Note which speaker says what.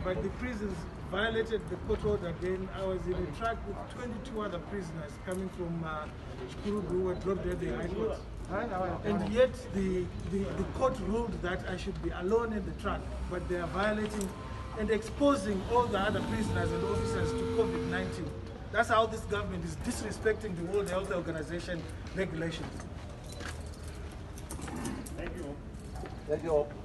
Speaker 1: but the prisons violated the court order. Again, I was in a truck with 22 other prisoners coming from Chikumbiro who were dropped at the High Court. And yet the court ruled that I should be alone in the truck, but they are violating and exposing all the other prisoners and officers to COVID-19. That's how this government is disrespecting the World Health Organization regulations.
Speaker 2: Thank you. Thank you.